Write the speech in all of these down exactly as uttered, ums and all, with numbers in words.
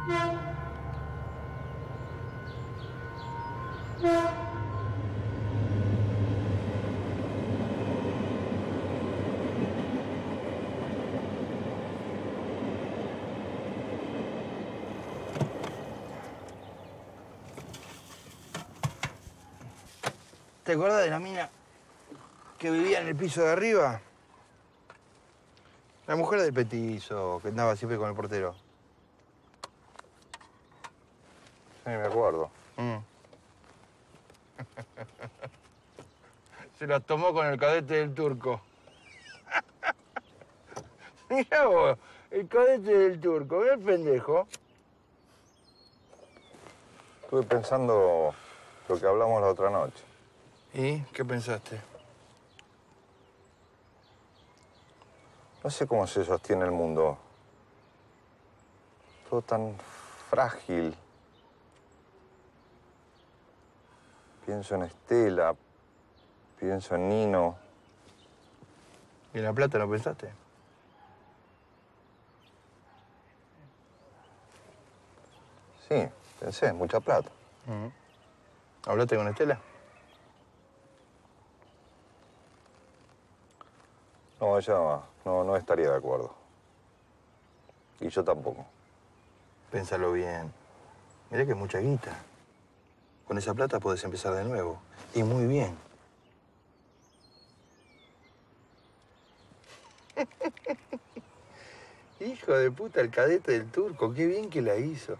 ¿Te acordás de la mina que vivía en el piso de arriba? La mujer del petizo, que andaba siempre con el portero. Sí, me acuerdo. Mm. Se las tomó con el cadete del turco. Mirá vos, el cadete del turco, mirá el pendejo. Estuve pensando lo que hablamos la otra noche. ¿Y qué pensaste? No sé cómo se sostiene el mundo. Todo tan frágil. Pienso en Estela, pienso en Nino. ¿Y en la plata no pensaste? Sí, pensé, mucha plata. Uh-huh. ¿Hablaste con Estela? No, ella no, no estaría de acuerdo. Y yo tampoco. Pénsalo bien. Mirá que es mucha guita. Con esa plata podés empezar de nuevo. Y muy bien. Hijo de puta, el cadete del turco. Qué bien que la hizo.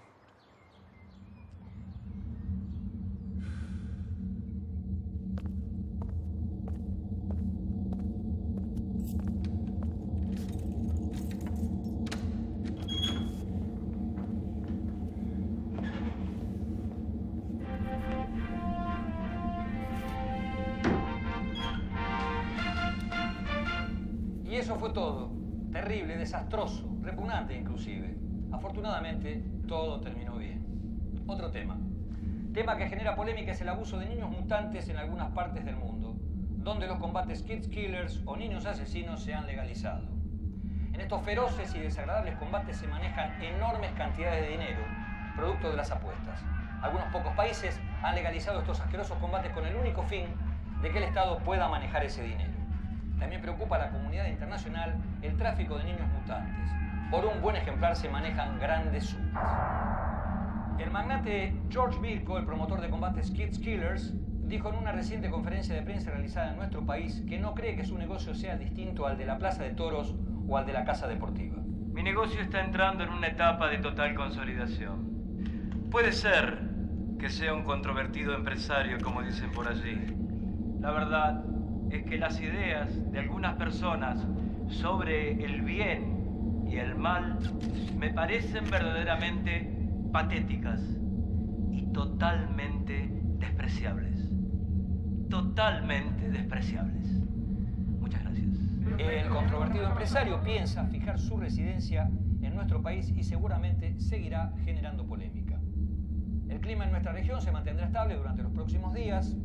Y eso fue todo. Terrible, desastroso, repugnante inclusive. Afortunadamente, todo terminó bien. Otro tema. Tema que genera polémica es el abuso de niños mutantes en algunas partes del mundo, donde los combates Kids Killers o niños asesinos se han legalizado. En estos feroces y desagradables combates se manejan enormes cantidades de dinero, producto de las apuestas. Algunos pocos países han legalizado estos asquerosos combates con el único fin de que el Estado pueda manejar ese dinero. También preocupa a la comunidad internacional el tráfico de niños mutantes. Por un buen ejemplar se manejan grandes sumas. El magnate George Birko, el promotor de combates Kids Killers, dijo en una reciente conferencia de prensa realizada en nuestro país que no cree que su negocio sea distinto al de la plaza de toros o al de la casa deportiva. Mi negocio está entrando en una etapa de total consolidación. Puede ser que sea un controvertido empresario, como dicen por allí. La verdad es que las ideas de algunas personas sobre el bien y el mal me parecen verdaderamente patéticas y totalmente despreciables. Totalmente despreciables. Muchas gracias. El controvertido empresario piensa fijar su residencia en nuestro país y seguramente seguirá generando polémica. El clima en nuestra región se mantendrá estable durante los próximos días.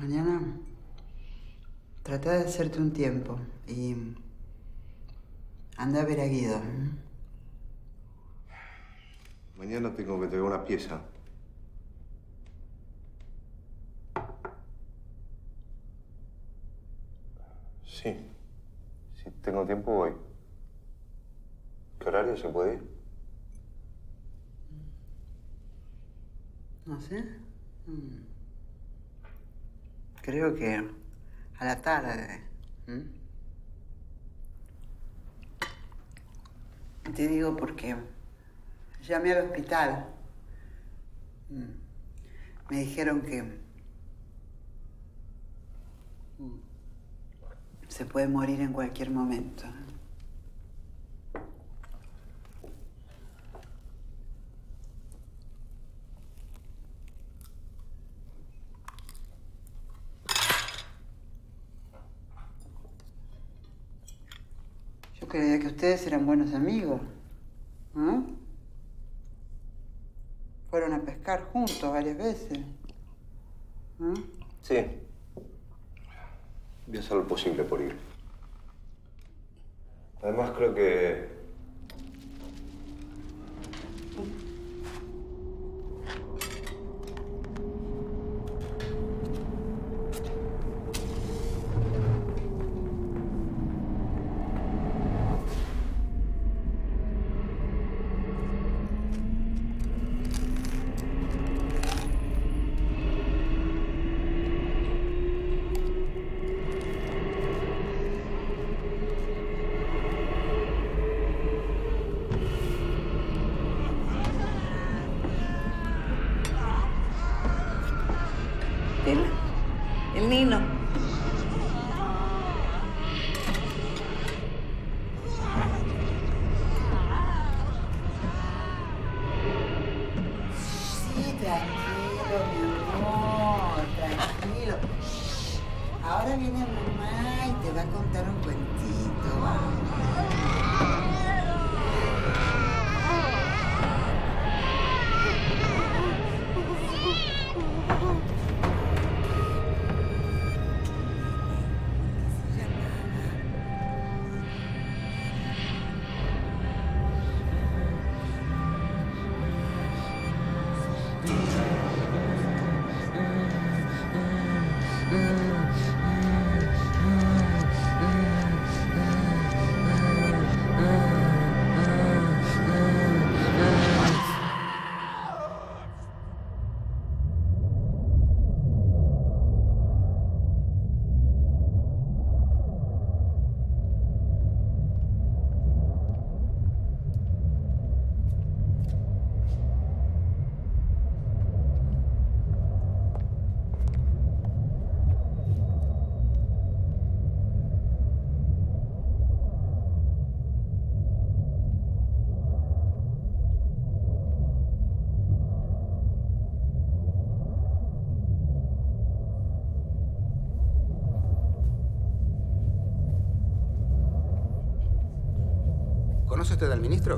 Mañana trata de hacerte un tiempo y anda a ver a Guido. Mañana tengo que entregar una pieza. Sí. Si tengo tiempo, voy. ¿Qué horario se puede ir? No sé. Mm. Creo que a la tarde. ¿Mm? Te digo porque llamé al hospital. Mm. Me dijeron que mm, se puede morir en cualquier momento. Yo creía que ustedes eran buenos amigos. ¿No? Fueron a pescar juntos varias veces. ¿No? Sí. Voy a hacer lo posible por ir. Además, creo que... El, el Nino. Sí, tranquilo, mi amor, tranquilo. Ahora viene mamá y te va a contar un cuentito. Vamos. ¿Conoce usted al ministro?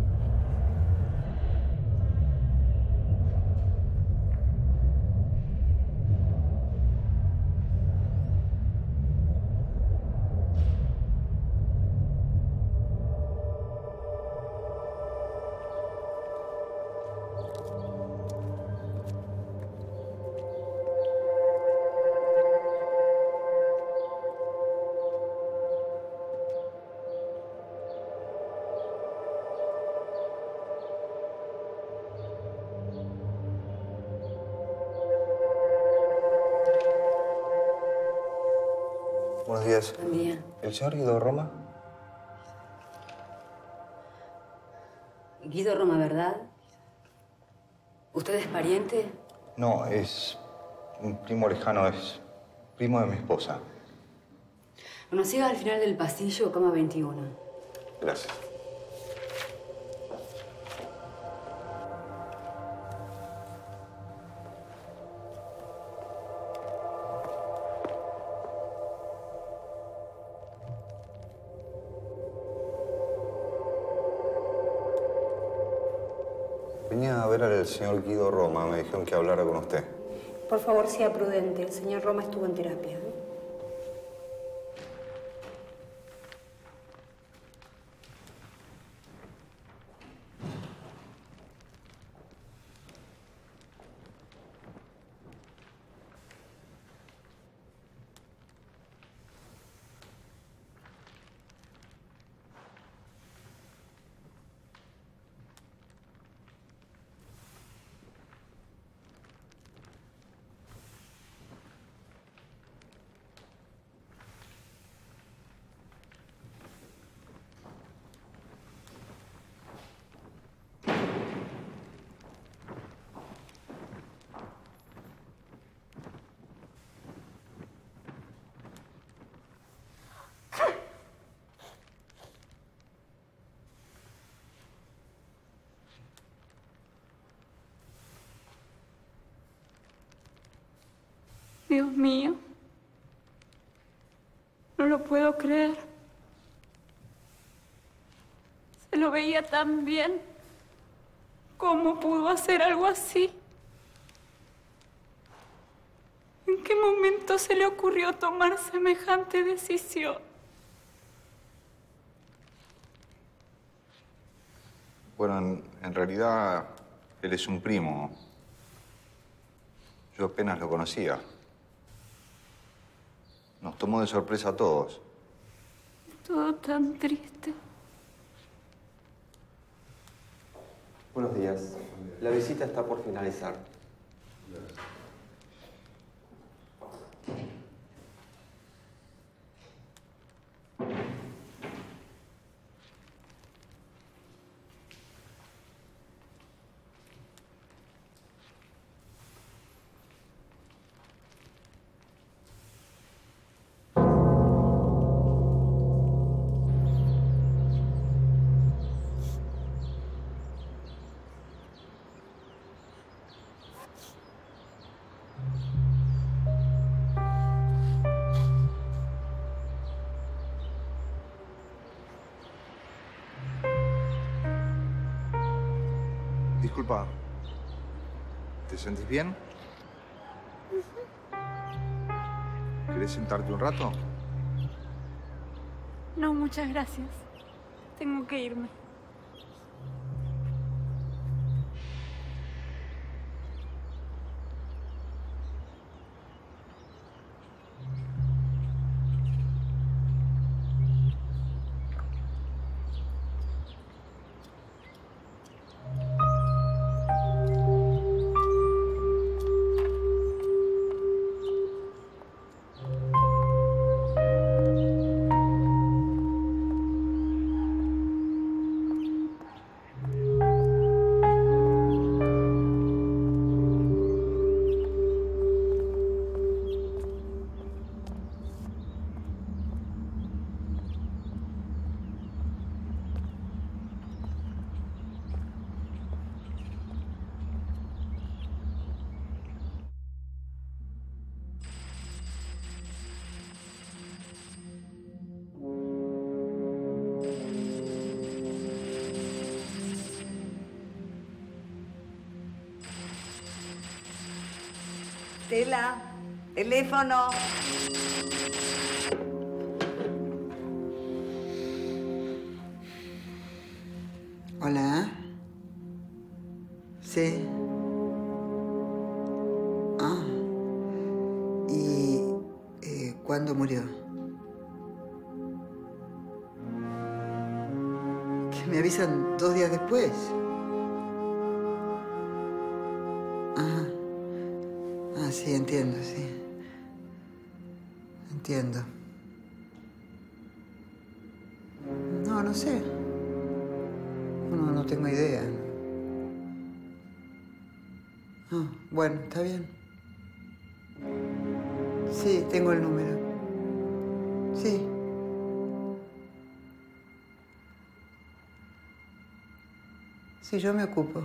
Buenos días. Buen día. ¿El señor Guido Roma? Guido Roma, ¿verdad? ¿Usted es pariente? No, es un primo lejano, es primo de mi esposa. Bueno, siga al final del pasillo, cama veintiuno. Gracias. Venía a ver al señor Guido Roma. Me dijeron que hablara con usted. Por favor, sea prudente. El señor Roma estuvo en terapia, ¿eh? Dios mío, no lo puedo creer. Se lo veía tan bien. ¿Cómo pudo hacer algo así? ¿En qué momento se le ocurrió tomar semejante decisión? Bueno, en, en realidad, él es un primo. Yo apenas lo conocía. Nos tomó de sorpresa a todos. Todo tan triste. Buenos días. La visita está por finalizar. Disculpa, ¿te sentís bien? ¿Querés sentarte un rato? No, muchas gracias. Tengo que irme. Estela, teléfono. Hola. Sí. Ah. ¿Y eh, cuándo murió? Que me avisan dos días después. Ajá. Ah, sí, entiendo, sí. Entiendo. No, no sé. No, no tengo idea. Ah, bueno, está bien. Sí, tengo el número. Sí. Sí, yo me ocupo.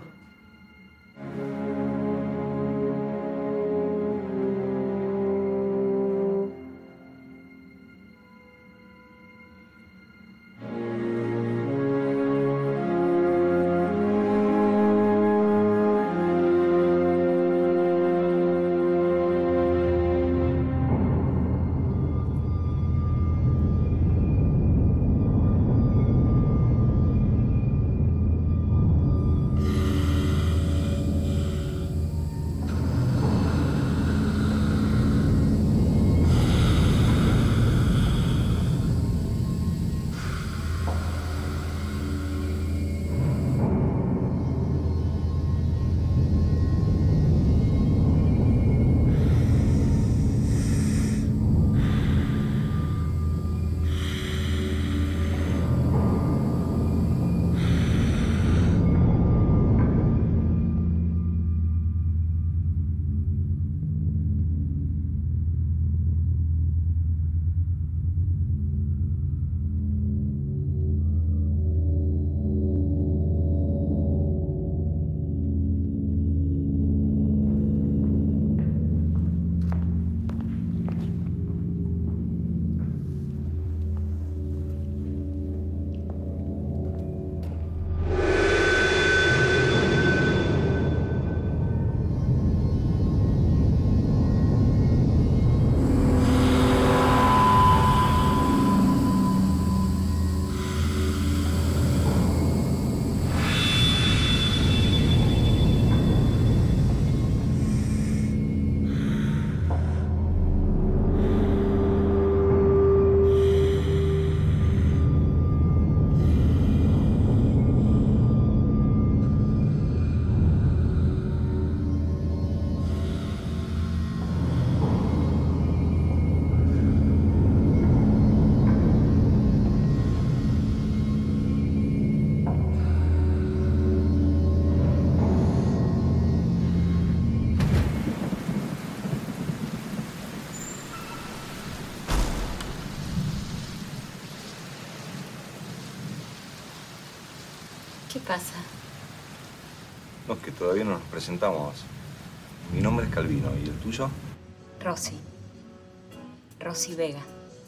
pasa? No, es que todavía no nos presentamos. Mi nombre es Calvino, ¿y el tuyo? Rosy. Rosy Vega.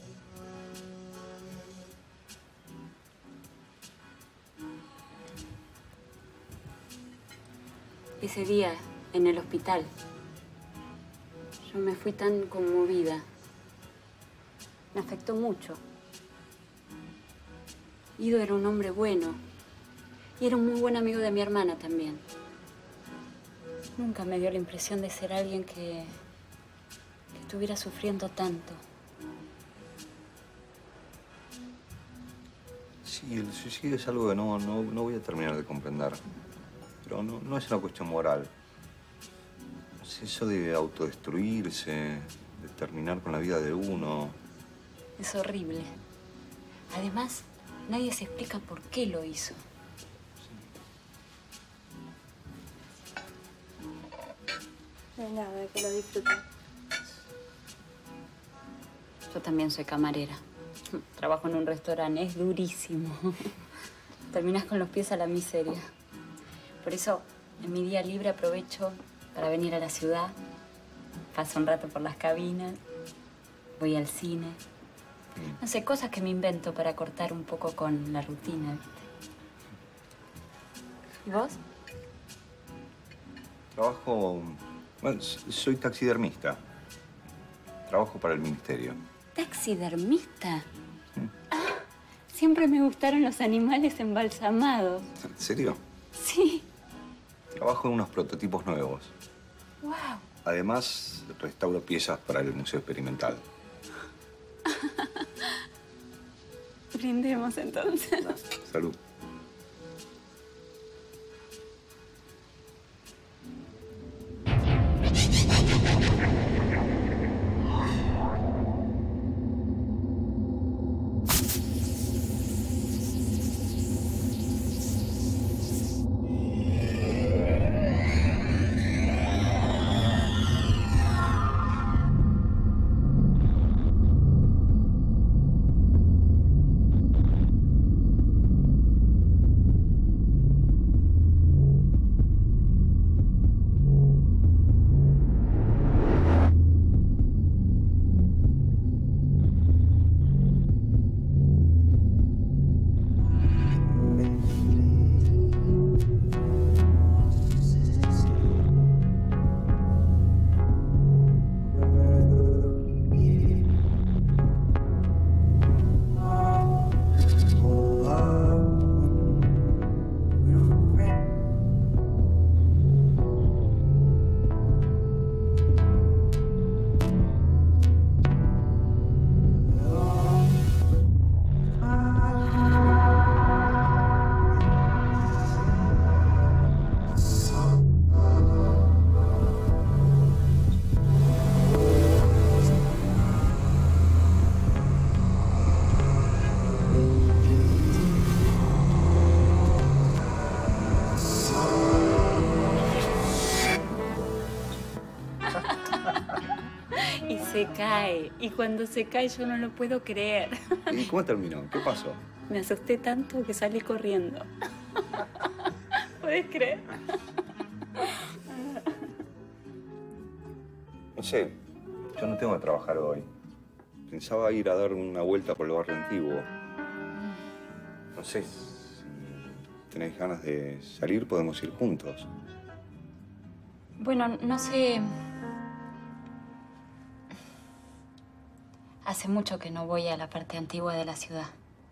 Ese día, en el hospital, yo me fui tan conmovida. Me afectó mucho. Ido era un hombre bueno. Y era un muy buen amigo de mi hermana también. Nunca me dio la impresión de ser alguien que, que estuviera sufriendo tanto. Sí, el suicidio es algo que no, no, no voy a terminar de comprender. Pero no, no es una cuestión moral. Es eso de autodestruirse, de terminar con la vida de uno. Es horrible. Además, nadie se explica por qué lo hizo. De nada, que lo disfruten. Yo también soy camarera. Trabajo en un restaurante, es durísimo. Terminás con los pies a la miseria. Por eso, en mi día libre aprovecho para venir a la ciudad. Paso un rato por las cabinas. Voy al cine. No sé, cosas que me invento para cortar un poco con la rutina, ¿viste? ¿Y vos? Trabajo... Bueno, soy taxidermista. Trabajo para el ministerio. ¿Taxidermista? Ah, siempre me gustaron los animales embalsamados. ¿En serio? Sí. Trabajo en unos prototipos nuevos. Wow. Además, restauro piezas para el Museo Experimental. Brindemos entonces. Salud. Se cae. Y cuando se cae yo no lo puedo creer. ¿Y cómo terminó? ¿Qué pasó? Me asusté tanto que salí corriendo. ¿Puedes creer? No sé, yo no tengo que trabajar hoy. Pensaba ir a dar una vuelta por el barrio antiguo. No sé, si tenés ganas de salir, podemos ir juntos. Bueno, no sé... Hace mucho que no voy a la parte antigua de la ciudad.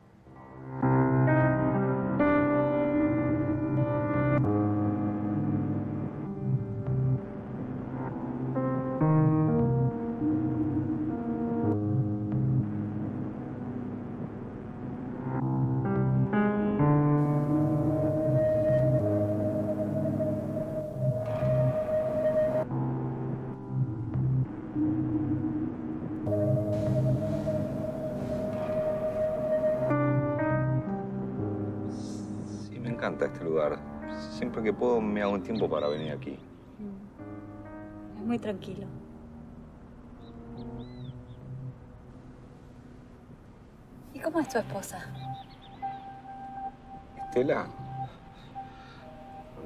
Me encanta este lugar. Siempre que puedo me hago un tiempo para venir aquí. Es muy tranquilo. ¿Y cómo es tu esposa? Estela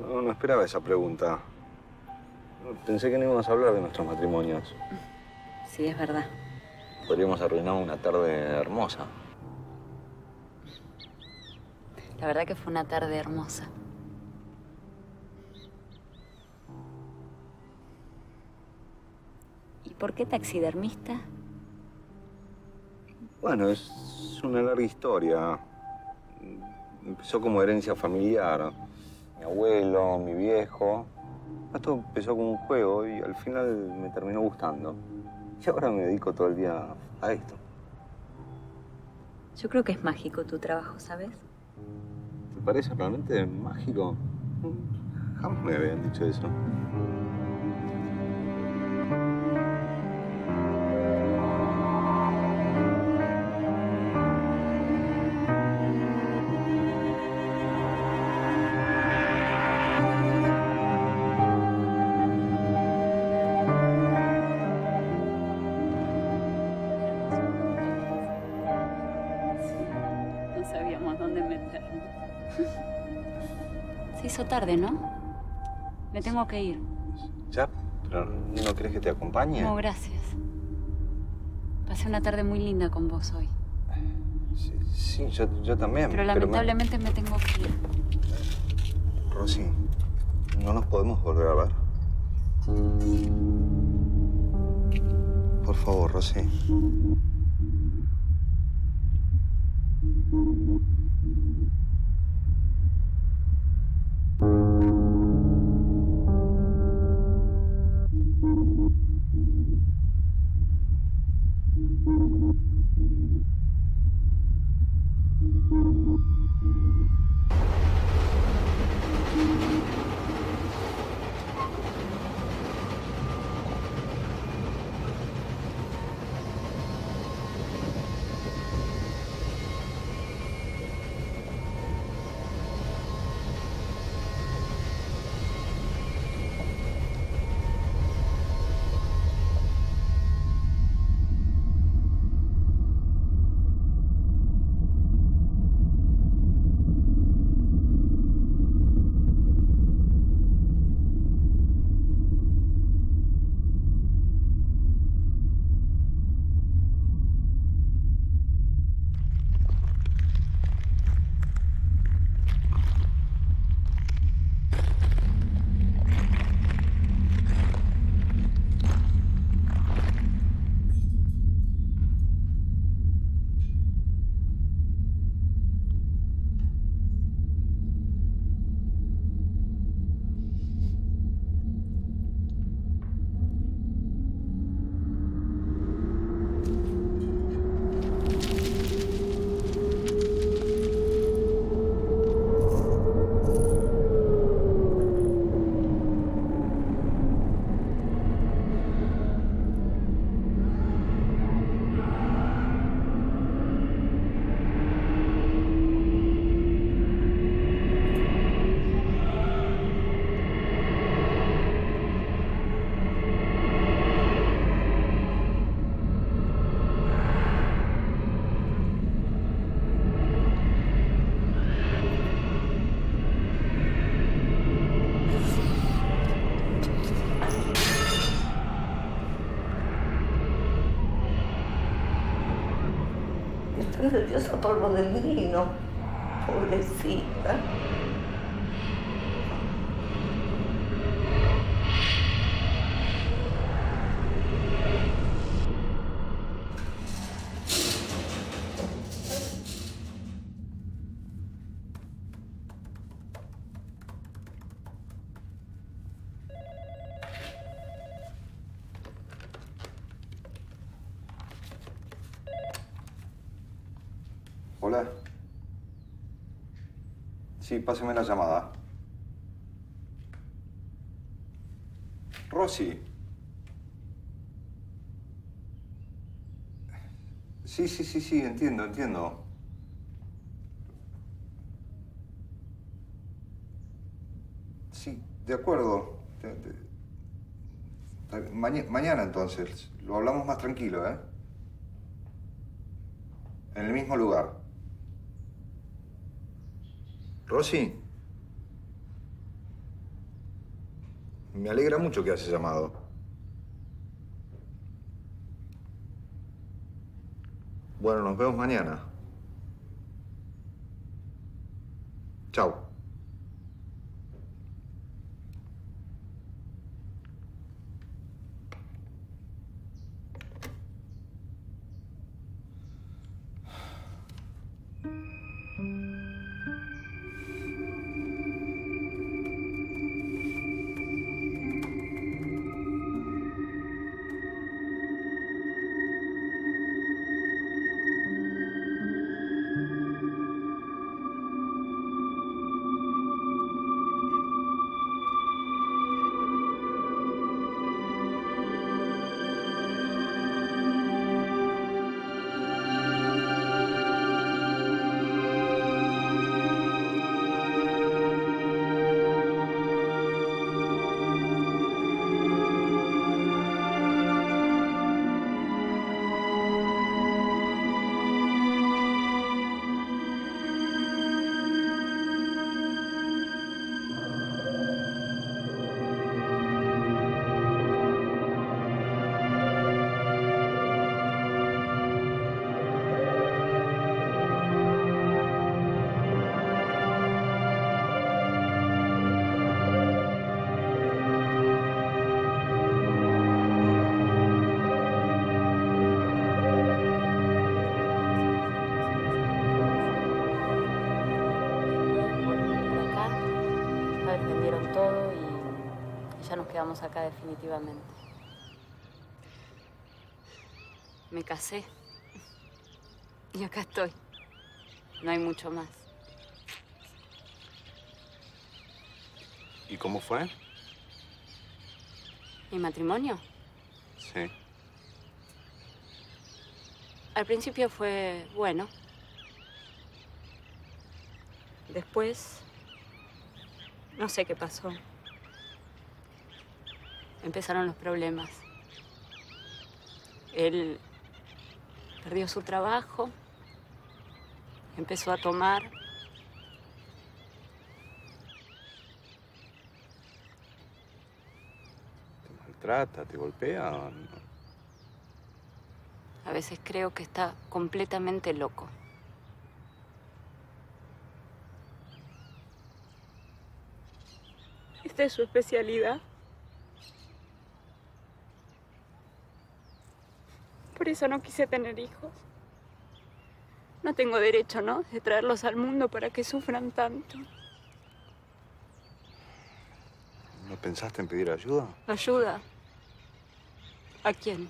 No, no esperaba esa pregunta. Pensé que no íbamos a hablar de nuestros matrimonios. Sí, es verdad. Podríamos arruinar una tarde hermosa. La verdad que fue una tarde hermosa. ¿Y por qué taxidermista? Bueno, es una larga historia. Empezó como herencia familiar. Mi abuelo, mi viejo. Esto empezó como un juego y al final me terminó gustando. Y ahora me dedico todo el día a esto. Yo creo que es mágico tu trabajo, ¿sabes? ¿Te parece realmente mágico? Jamás me habían dicho eso. No sabíamos dónde meternos. Se hizo tarde, ¿no? Me tengo que ir. ¿Ya? ¿Pero no querés que te acompañe? No, gracias. Pasé una tarde muy linda con vos hoy. Sí, sí yo, yo también. Pero lamentablemente me... me tengo que ir. Rosy, ¿no nos podemos volver a ver? Por favor, Rosy. Estoy nerviosa por lo del vino. Pobrecita. Hola. Sí, pásame la llamada. Rosy. Sí, sí, sí, sí, entiendo, entiendo. Sí, de acuerdo. De, de... Maña... Mañana entonces. Lo hablamos más tranquilo, ¿eh? En el mismo lugar. Rosy. Me alegra mucho que hayas llamado. Bueno, nos vemos mañana. Chao. Quedamos acá definitivamente. Me casé. Y acá estoy. No hay mucho más. ¿Y cómo fue? ¿Mi matrimonio? Sí. Al principio fue bueno. Después, no sé qué pasó. Empezaron los problemas. Él perdió su trabajo, empezó a tomar. ¿Te maltrata, te golpea? No. A veces creo que está completamente loco. Esta es su especialidad. Por eso no quise tener hijos. No tengo derecho, ¿no?, de traerlos al mundo para que sufran tanto. ¿No pensaste en pedir ayuda? ¿Ayuda? ¿A quién?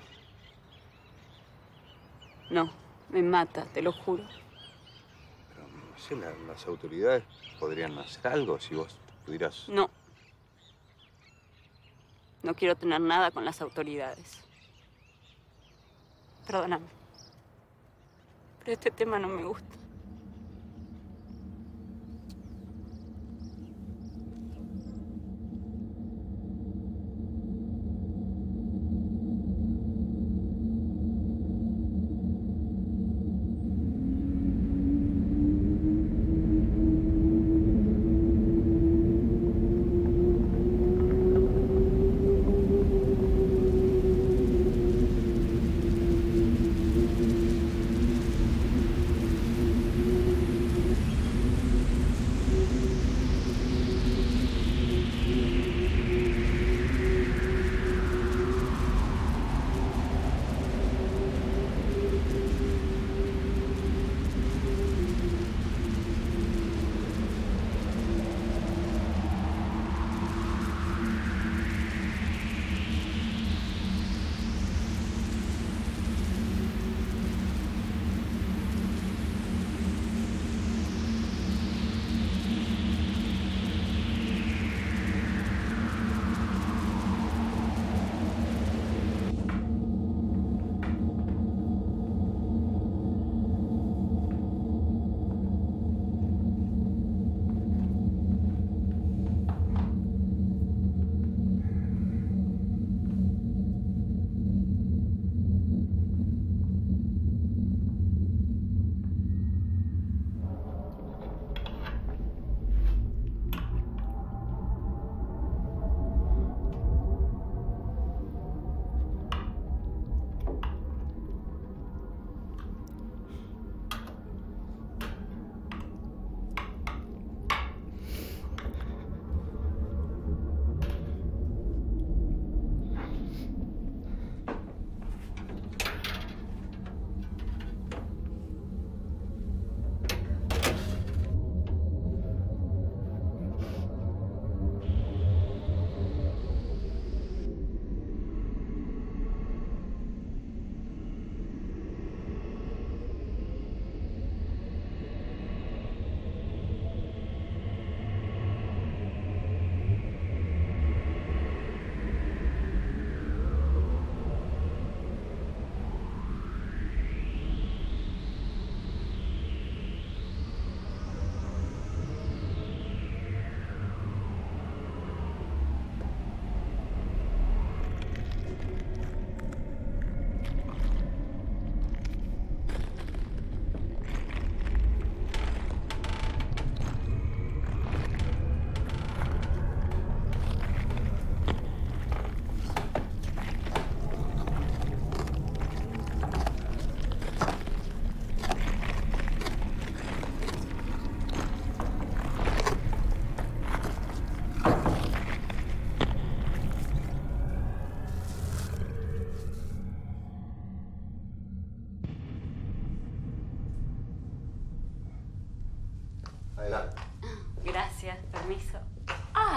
No, me mata, te lo juro. Pero, no sé, la, las autoridades podrían hacer algo si vos pudieras... No. No quiero tener nada con las autoridades. Perdóname. Pero este tema no me gusta.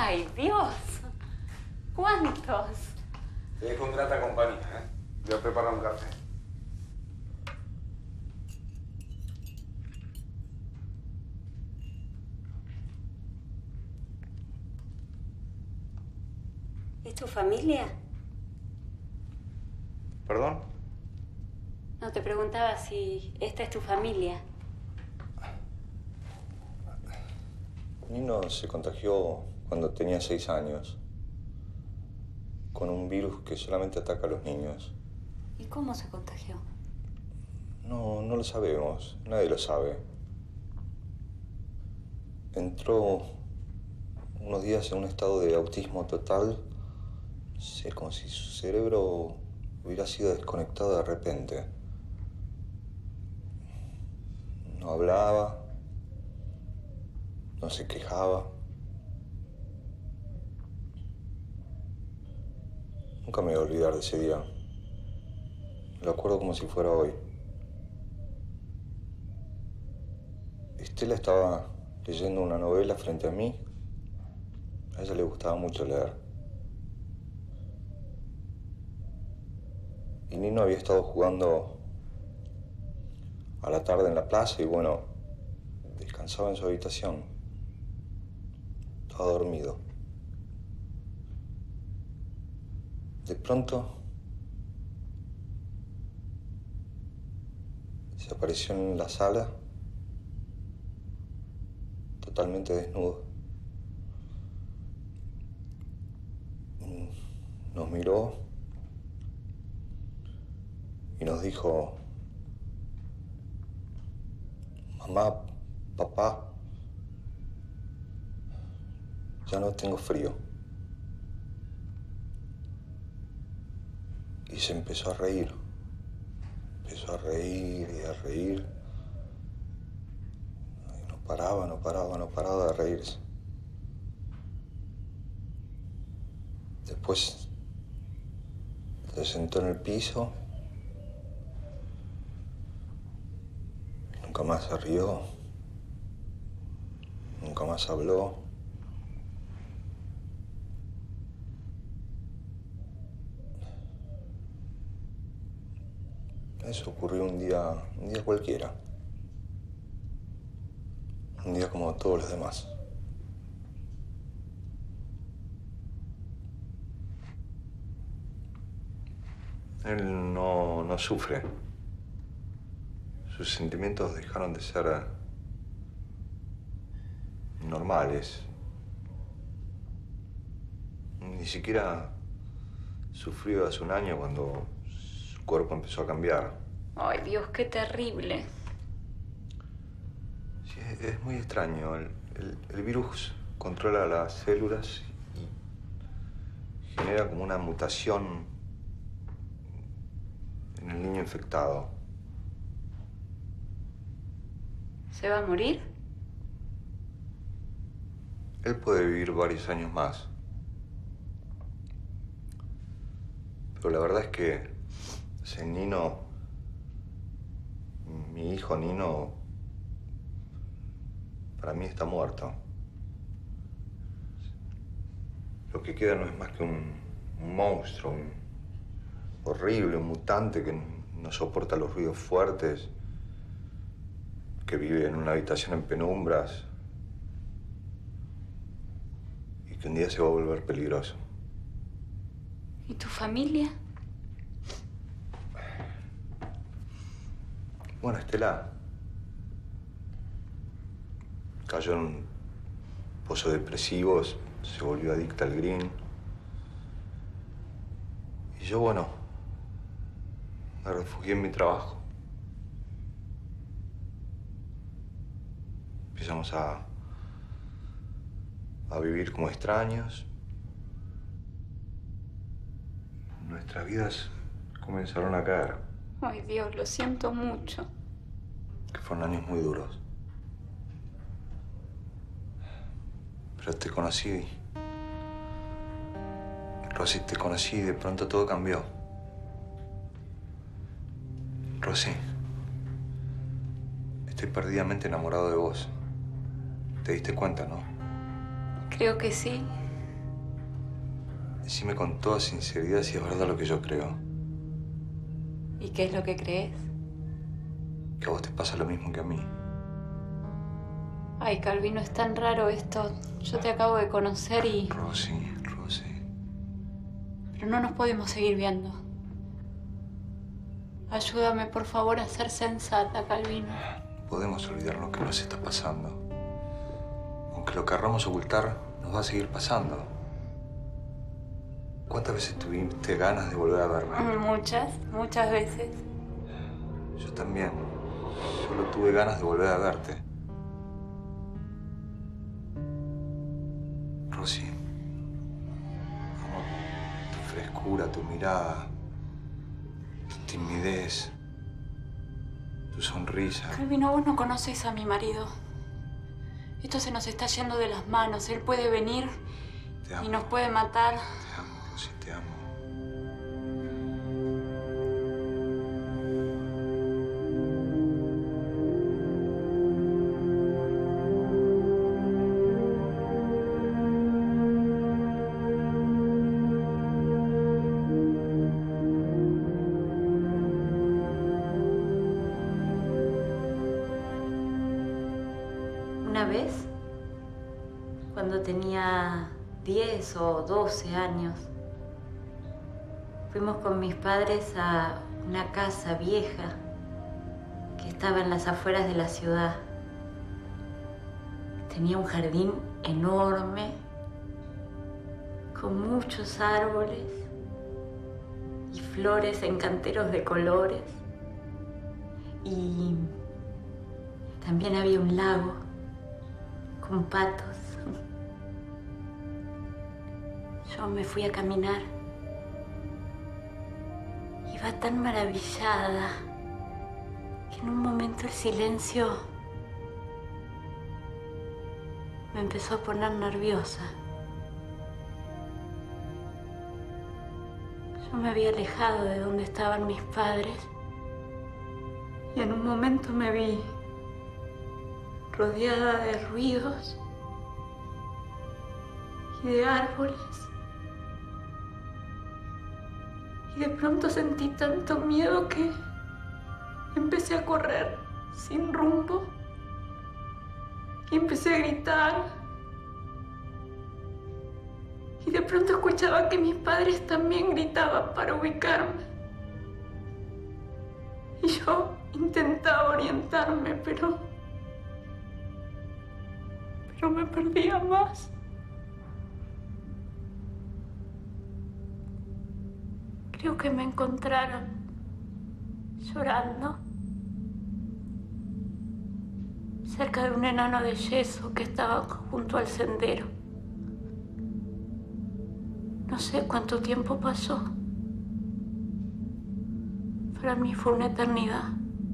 ¡Ay, Dios! ¿Cuántos? Te dejo en grata compañía, ¿eh? Voy a preparar un café. ¿Es tu familia? ¿Perdón? No, te preguntaba si esta es tu familia. Nino se contagió cuando tenía seis años. Con un virus que solamente ataca a los niños. ¿Y cómo se contagió? No, no lo sabemos. Nadie lo sabe. Entró unos días en un estado de autismo total. Sí, como si su cerebro hubiera sido desconectado de repente. No hablaba. No se quejaba. Nunca me voy a olvidar de ese día. Lo acuerdo como si fuera hoy. Estela estaba leyendo una novela frente a mí. A ella le gustaba mucho leer. Y Nino había estado jugando a la tarde en la plaza y bueno, descansaba en su habitación. Estaba dormido. De pronto se apareció en la sala totalmente desnudo. Nos miró y nos dijo: mamá, papá, ya no tengo frío. Y se empezó a reír. Empezó a reír y a reír. Y no paraba, no paraba, no paraba de reírse. Después se sentó en el piso. Nunca más se rió. Nunca más habló. Eso ocurrió un día, un día cualquiera. Un día como todos los demás. Él no, no sufre. Sus sentimientos dejaron de ser normales. Ni siquiera sufrió hace un año cuando su cuerpo empezó a cambiar. Ay, Dios, qué terrible. Sí, es, es muy extraño. El, el, el virus controla las células y genera como una mutación en el niño infectado. ¿Se va a morir? Él puede vivir varios años más. Pero la verdad es que ese Nino, mi hijo Nino, para mí está muerto. Lo que queda no es más que un, un monstruo, un horrible, un mutante que no soporta los ruidos fuertes, que vive en una habitación en penumbras y que un día se va a volver peligroso. ¿Y tu familia? Bueno, Estela cayó en un pozo depresivo, se volvió adicta al green. Y yo, bueno, me refugié en mi trabajo. Empezamos a, a vivir como extraños. Nuestras vidas comenzaron a caer. Ay, Dios, lo siento mucho. Que fueron años muy duros. Pero te conocí. Rosy, te conocí y de pronto todo cambió. Rosy, estoy perdidamente enamorado de vos. ¿Te diste cuenta, no? Creo que sí. Decime con toda sinceridad si es verdad lo que yo creo. ¿Y qué es lo que crees? Que a vos te pasa lo mismo que a mí. Ay, Calvino, es tan raro esto. Yo te acabo de conocer y... Rosy, Rosy. Pero no nos podemos seguir viendo. Ayúdame, por favor, a ser sensata, Calvino. No podemos olvidar lo que nos está pasando. Aunque lo querramos ocultar, nos va a seguir pasando. ¿Cuántas veces tuviste ganas de volver a verme? Muchas, muchas veces. Yo también. Solo tuve ganas de volver a verte. Rosy, amo tu frescura, tu mirada, tu timidez, tu sonrisa. Calvino, vos no conoces a mi marido. Esto se nos está yendo de las manos. Él puede venir y nos puede matar. Te amo, Rosy, te amo. Una vez, cuando tenía diez o doce años, fuimos con mis padres a una casa vieja que estaba en las afueras de la ciudad. Tenía un jardín enorme, con muchos árboles y flores en canteros de colores. Y también había un lago con patos. Yo me fui a caminar. Iba tan maravillada que en un momento el silencio me empezó a poner nerviosa. Yo me había alejado de donde estaban mis padres y en un momento me vi rodeada de ruidos y de árboles. Y de pronto sentí tanto miedo que empecé a correr sin rumbo. Y empecé a gritar. Y de pronto escuchaba que mis padres también gritaban para ubicarme. Y yo intentaba orientarme, pero... pero me perdía más. Creo que me encontraron llorando cerca de un enano de yeso que estaba junto al sendero. No sé cuánto tiempo pasó. Para mí fue una eternidad.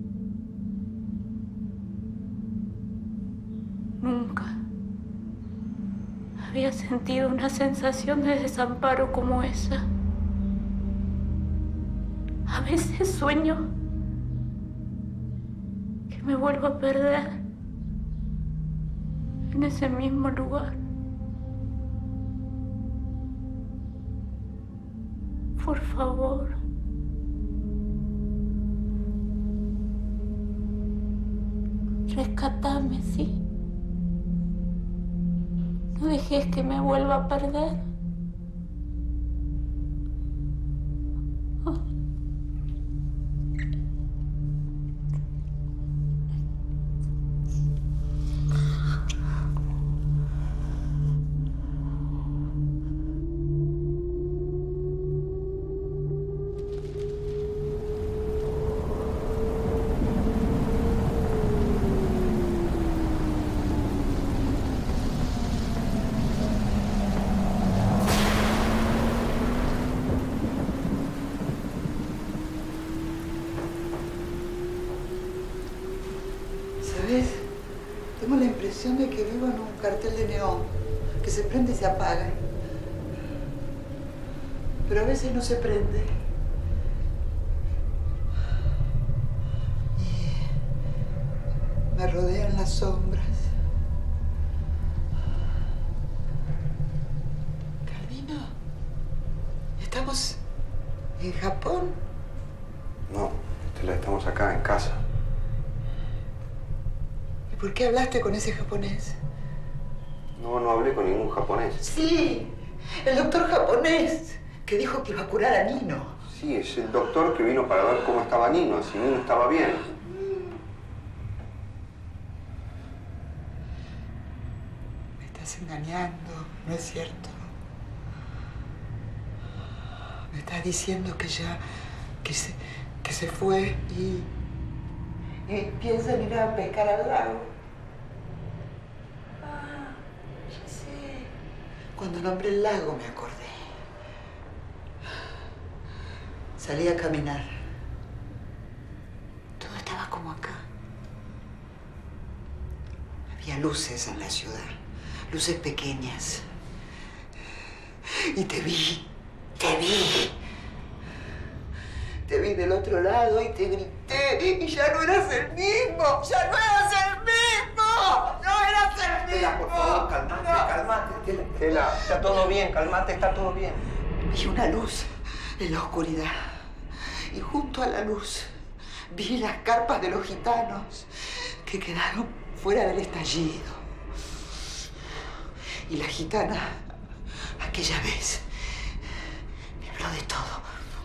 Nunca había sentido una sensación de desamparo como esa. A veces sueño que me vuelvo a perder en ese mismo lugar. Por favor, rescátame, ¿sí? No dejes que me vuelva a perder. Oh. ¿Sabes? Tengo la impresión de que vivo en un cartel de neón, que se prende y se apaga. Pero a veces no se prende. Y me rodean las sombras. Calvino, ¿Estamos en Japón? No, Estela, estamos acá, en casa. ¿Y por qué hablaste con ese japonés? No, no hablé con ningún japonés. Sí, el doctor japonés que dijo que iba a curar a Nino. Sí, es el doctor que vino para ver cómo estaba Nino, si Nino estaba bien. Me estás engañando, ¿no es cierto? Me estás diciendo que ya, que se, que se fue y, y piensan ir a pescar al lago. Ah, ya sé. Cuando nombré el lago me acordé. Salí a caminar. Todo estaba como acá. Había luces en la ciudad, luces pequeñas. Y te vi, te vi. Te vi del otro lado y te grité y ya no eras el mismo, ya no eras el mismo, no eras el mismo. Estela, por favor, calmate, no. calmate, Estela. Estela, está todo bien, calmate, está todo bien. Vi una luz en la oscuridad y junto a la luz vi las carpas de los gitanos que quedaron fuera del estallido. Y la gitana, aquella vez, me habló de todo.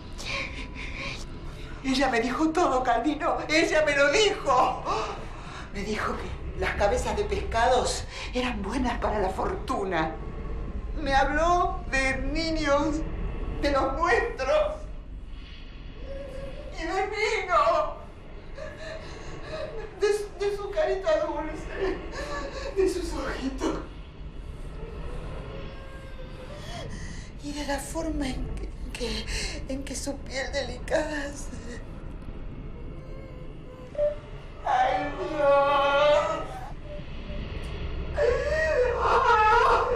Ella me dijo todo, Calvino. Ella me lo dijo. Me dijo que las cabezas de pescados eran buenas para la fortuna. Me habló de niños, de los nuestros. Y de Nino. De, de su carita dulce. De sus ojitos. Y de la forma en que, en que, en que su piel delicada se... ¡Ay, Dios! ¡Oh!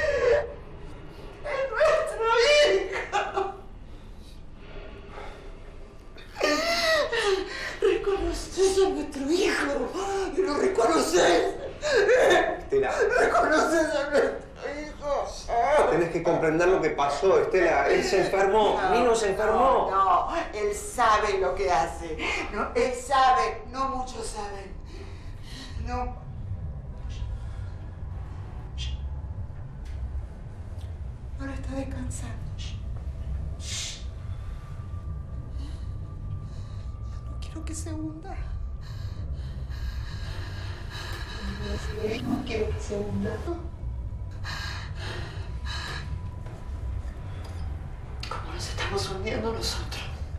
¡Es nuestro hijo! Reconoces a nuestro hijo. Lo reconoces. Estela. Reconoces a nuestro hijo. Tenés que comprender lo que pasó, Estela. Él se enfermó. No, Nino se enfermó. No, no, él sabe lo que hace. No, él sabe, no muchos saben. No. Ahora está descansando. No quiero que se hunda. No quiero que se hunda. Como nos estamos hundiendo nosotros.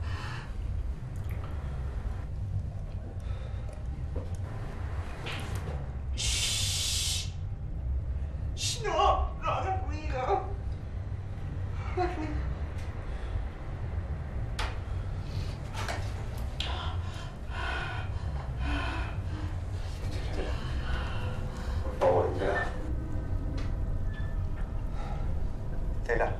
Shh. Shh, no, no hagas ruido. No hagas ruido. Por favor, Estela. Estela.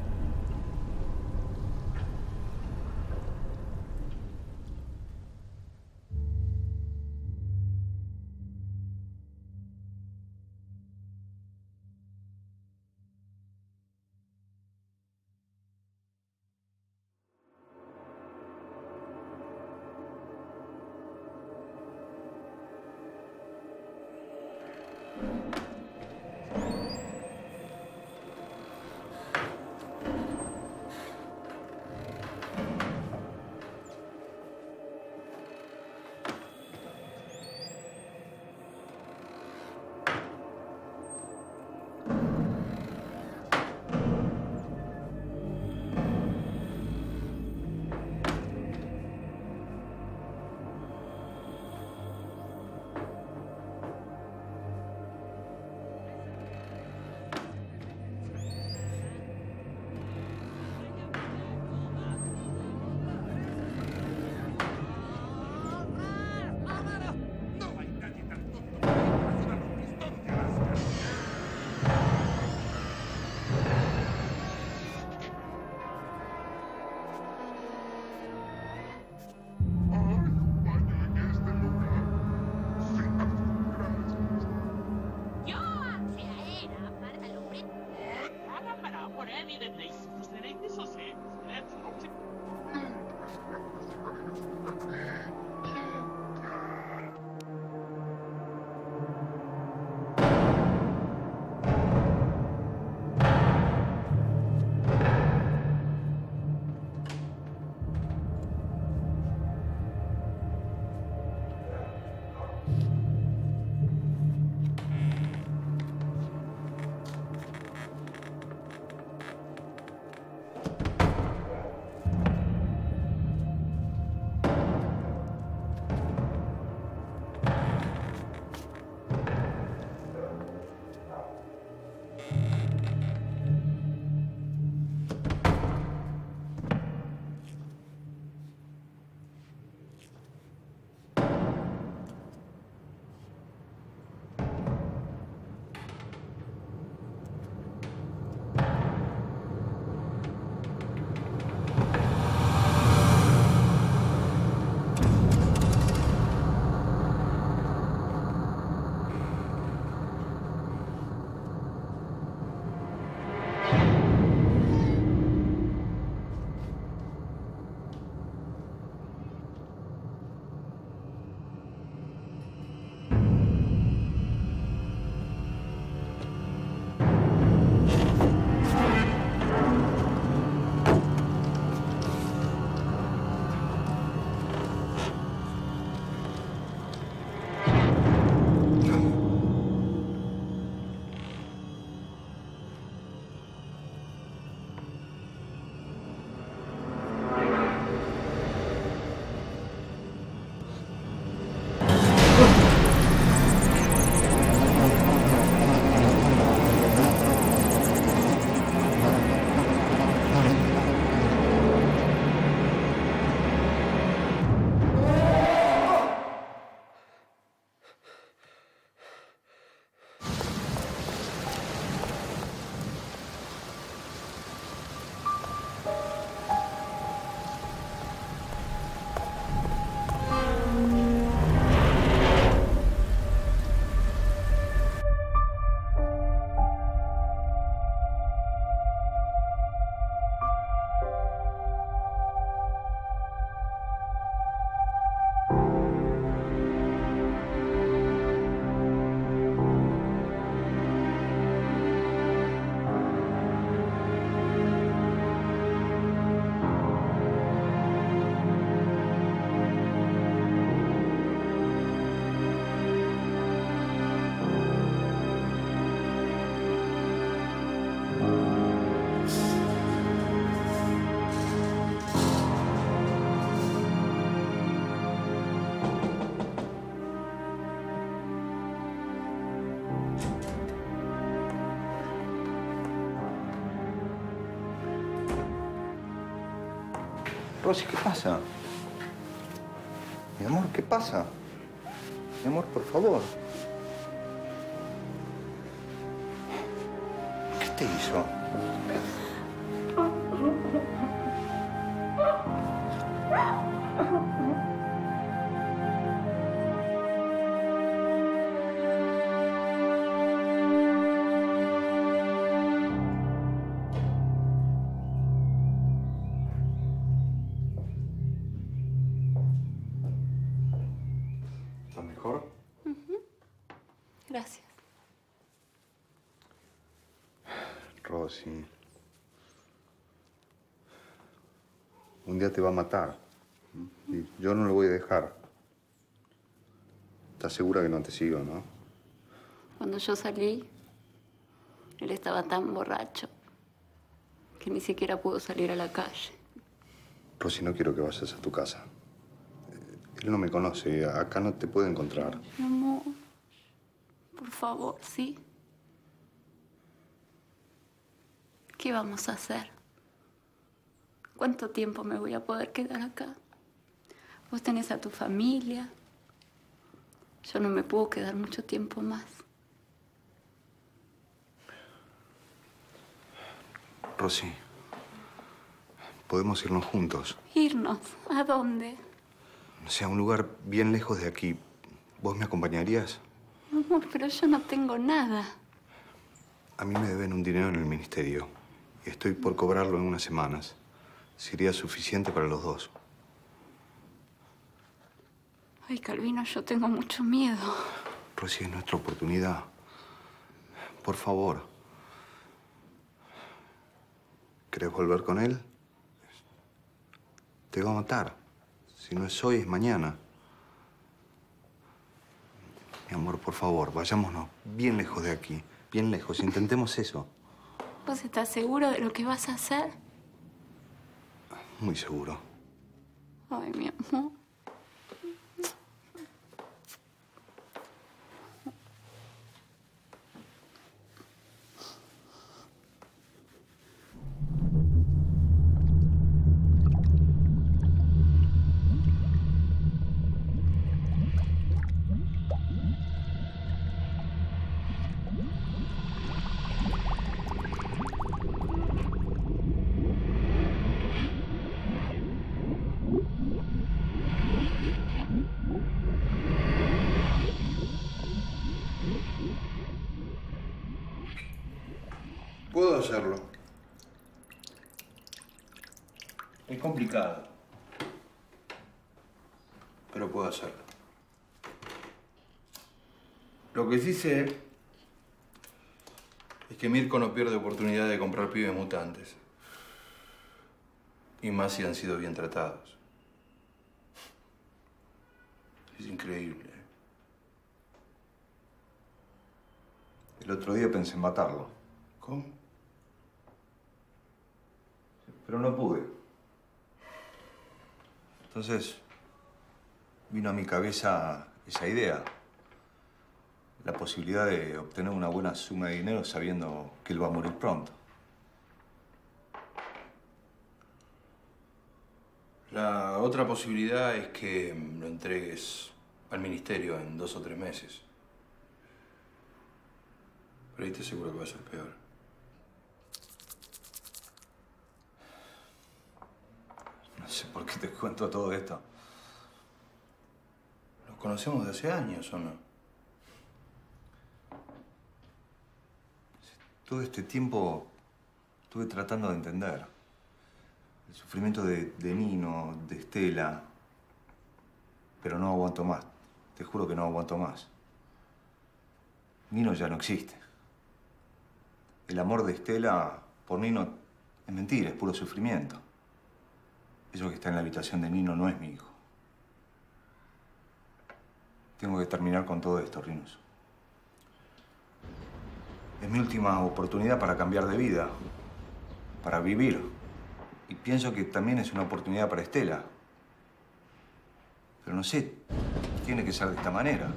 Evidently, sustain this or say, Rosy, ¿qué pasa? Mi amor, ¿qué pasa? Mi amor, por favor. ¿Qué te hizo? ¿Estás mejor? Uh-huh. Gracias. Rosy. Un día te va a matar. Y yo no lo voy a dejar. ¿Estás segura que no te sigo, no? Cuando yo salí, él estaba tan borracho que ni siquiera pudo salir a la calle. Rosy, no quiero que vayas a tu casa. Él no me conoce. Acá no te puede encontrar. Mi amor, por favor, ¿sí? ¿Qué vamos a hacer? ¿Cuánto tiempo me voy a poder quedar acá? Vos tenés a tu familia. Yo no me puedo quedar mucho tiempo más. Rosy, podemos irnos juntos. ¿Irnos? ¿A dónde? O sea, a un lugar bien lejos de aquí. ¿Vos me acompañarías? Amor, pero yo no tengo nada. A mí me deben un dinero en el ministerio. Y estoy por cobrarlo en unas semanas. Sería suficiente para los dos. Ay, Calvino, yo tengo mucho miedo. Rosy, es nuestra oportunidad. Por favor. ¿Querés volver con él? Te va a matar. Si no es hoy, es mañana. Mi amor, por favor, vayámonos bien lejos de aquí. Bien lejos. Intentemos eso. ¿Vos estás seguro de lo que vas a hacer? Muy seguro. Ay, mi amor. Puedo hacerlo. Es complicado. Pero puedo hacerlo. Lo que sí sé es que Mirko no pierde oportunidad de comprar pibes mutantes. Y más si han sido bien tratados. Es increíble. El otro día pensé en matarlo. ¿Cómo? Pero no pude. Entonces, vino a mi cabeza esa idea. La posibilidad de obtener una buena suma de dinero sabiendo que él va a morir pronto. La otra posibilidad es que lo entregues al ministerio en dos o tres meses. Pero ahí te aseguro que va a ser peor. No sé por qué te cuento todo esto. Nos conocemos de hace años, ¿o no? Todo este tiempo estuve tratando de entender el sufrimiento de, de Nino, de Estela. Pero no aguanto más. Te juro que no aguanto más. Nino ya no existe. El amor de Estela por Nino es mentira, es puro sufrimiento. Eso que está en la habitación de Nino no es mi hijo. Tengo que terminar con todo esto, Rinus. Es mi última oportunidad para cambiar de vida, para vivir. Y pienso que también es una oportunidad para Estela. Pero no sé, tiene que ser de esta manera.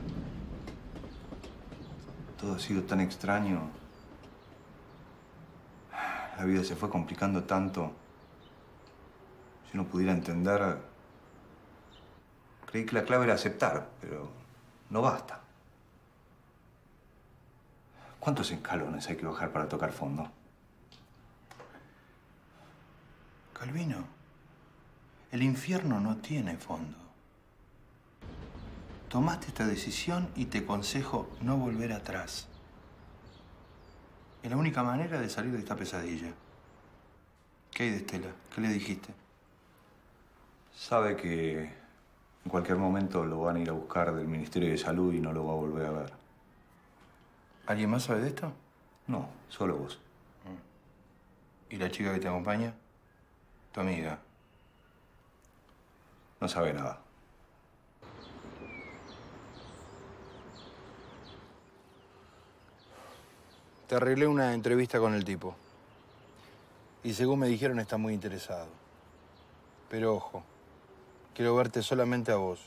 Todo ha sido tan extraño. La vida se fue complicando tanto. Si uno pudiera entender... Creí que la clave era aceptar, pero no basta. ¿Cuántos escalones hay que bajar para tocar fondo? Calvino, el infierno no tiene fondo. Tomaste esta decisión y te aconsejo no volver atrás. Es la única manera de salir de esta pesadilla. ¿Qué hay de Estela? ¿Qué le dijiste? Sabe que en cualquier momento lo van a ir a buscar del Ministerio de Salud y no lo va a volver a ver. ¿Alguien más sabe de esto? No, solo vos. ¿Y la chica que te acompaña? Tu amiga. No sabe nada. Te arreglé una entrevista con el tipo. Y según me dijeron, está muy interesado. Pero ojo, quiero verte solamente a vos.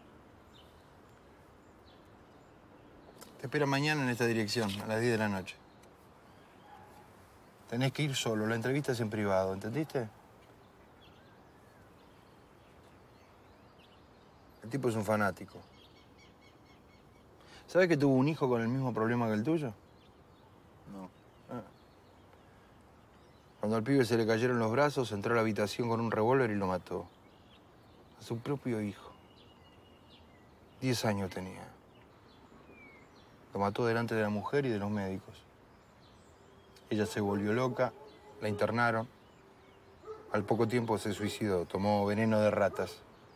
Te espera mañana en esta dirección, a las diez de la noche. Tenés que ir solo, la entrevista es en privado, ¿entendiste? El tipo es un fanático. ¿Sabes que tuvo un hijo con el mismo problema que el tuyo? No. Ah. Cuando al pibe se le cayeron los brazos, entró a la habitación con un revólver y lo mató. A su propio hijo. Diez años tenía. Lo mató delante de la mujer y de los médicos. Ella se volvió loca, la internaron. Al poco tiempo se suicidó, tomó veneno de ratas.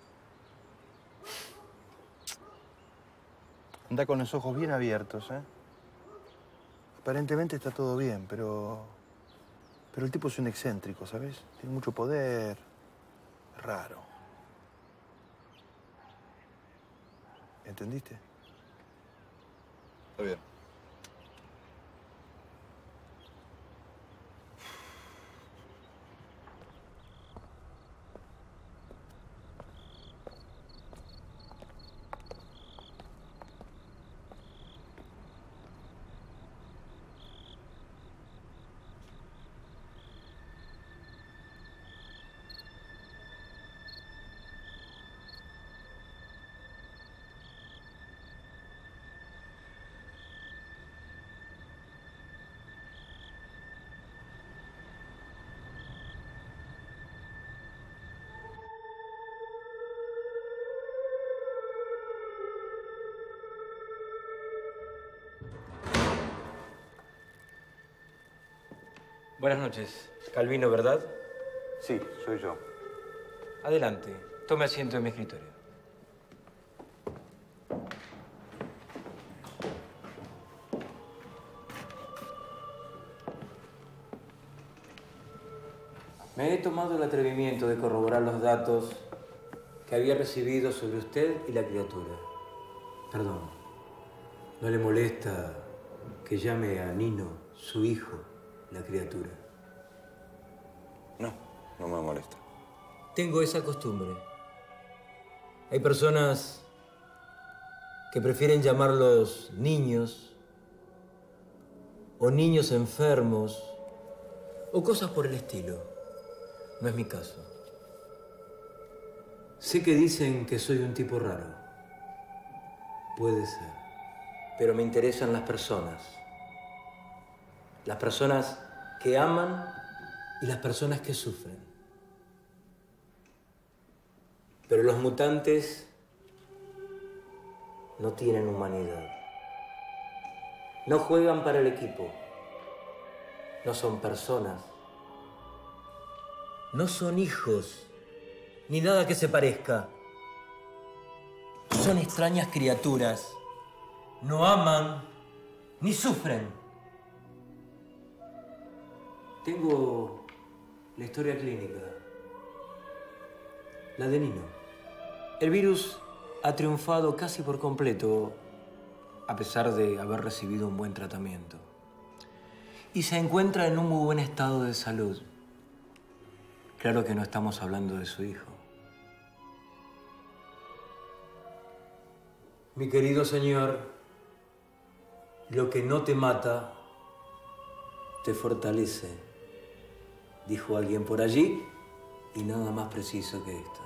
Anda con los ojos bien abiertos, ¿eh? Aparentemente está todo bien, pero... Pero el tipo es un excéntrico, ¿sabes? Tiene mucho poder. Es raro. ¿Entendiste? Está bien. Buenas noches. Calvino, ¿verdad? Sí, soy yo. Adelante. Tome asiento en mi escritorio. Me he tomado el atrevimiento de corroborar los datos que había recibido sobre usted y la criatura. Perdón, ¿no le molesta que llame a Nino, su hijo, la criatura? No, no me molesta. Tengo esa costumbre. Hay personas que prefieren llamarlos niños o niños enfermos o cosas por el estilo. No es mi caso. Sé que dicen que soy un tipo raro. Puede ser. Pero me interesan las personas. Las personas que aman y las personas que sufren. Pero los mutantes no tienen humanidad. No juegan para el equipo. No son personas. No son hijos, ni nada que se parezca. Son extrañas criaturas. No aman ni sufren. Tengo la historia clínica. La de Nino. El virus ha triunfado casi por completo, a pesar de haber recibido un buen tratamiento. Y se encuentra en un muy buen estado de salud. Claro que no estamos hablando de su hijo. Mi querido señor, lo que no te mata, te fortalece, dijo alguien por allí, y nada más preciso que esto.